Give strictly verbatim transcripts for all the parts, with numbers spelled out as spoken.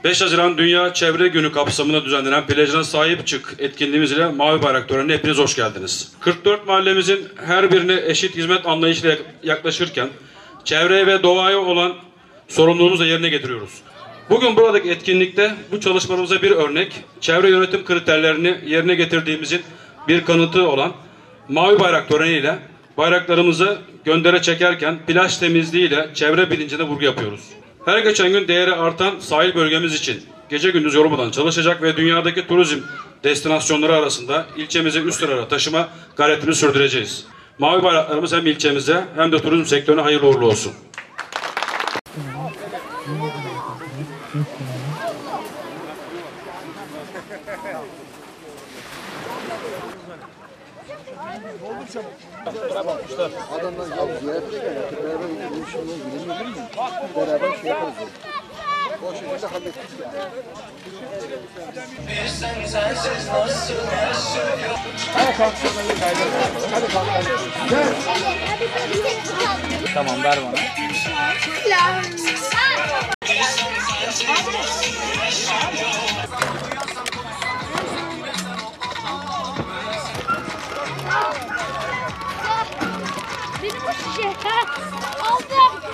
beş Haziran Dünya Çevre Günü kapsamında düzenlenen Plajına Sahip Çık etkinliğimiz ile Mavi Bayrak törenine hepiniz hoş geldiniz. kırk dört mahallemizin her birine eşit hizmet anlayışıyla yaklaşırken çevreye ve doğaya olan sorumluluğumuzu da yerine getiriyoruz. Bugün buradaki etkinlikte bu çalışmalarımıza bir örnek, çevre yönetim kriterlerini yerine getirdiğimizin bir kanıtı olan Mavi Bayrak töreniyle bayraklarımızı göndere çekerken plaj temizliğiyle çevre bilincine vurgu yapıyoruz. Her geçen gün değeri artan sahil bölgemiz için gece gündüz yorulmadan çalışacak ve dünyadaki turizm destinasyonları arasında ilçemizi üst sıralara taşıma gayretimizi sürdüreceğiz. Mavi bayraklarımız hem ilçemize hem de turizm sektörüne hayırlı uğurlu olsun. Adamlar ya ziyarete geldi. Beraber görüşümden bilinmedi mi? Beraber şey yaparız. O şekilde hallettik yani. Sen sensiz nasıl yaşıyor? Hadi kalk. Hadi kalk. Gel. Tamam, ver bana. Benim bu şişe. Aldım.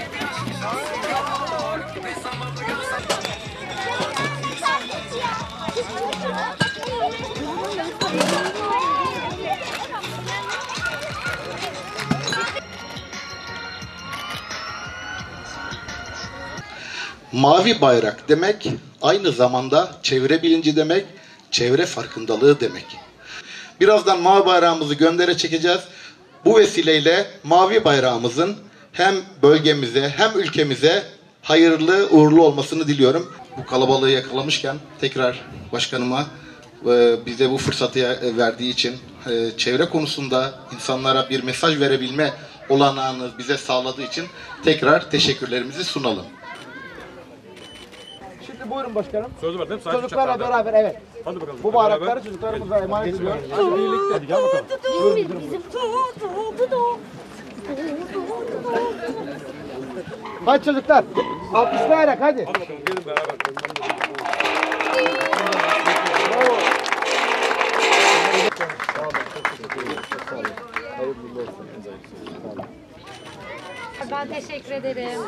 Mavi bayrak demek aynı zamanda çevre bilinci demek, çevre farkındalığı demek. Birazdan mavi bayrağımızı göndere çekeceğiz. Bu vesileyle mavi bayrağımızın hem bölgemize hem ülkemize hayırlı uğurlu olmasını diliyorum. Bu kalabalığı yakalamışken tekrar başkanıma bize bu fırsatı verdiği için, çevre konusunda insanlara bir mesaj verebilme olanağını bize sağladığı için tekrar teşekkürlerimizi sunalım. Şimdi buyurun başkanım. Sözü var değil mi? Çocuklarla beraber evet. Hadi bakalım. Bu bayrakları çocuklarımıza emanet ediyoruz. Hadi birlikte. Hadi gel bakalım. Bizim Hadi çocuklar. Alkışlayarak hadi. Hadi bakalım gelin beraber. Ben teşekkür ederim.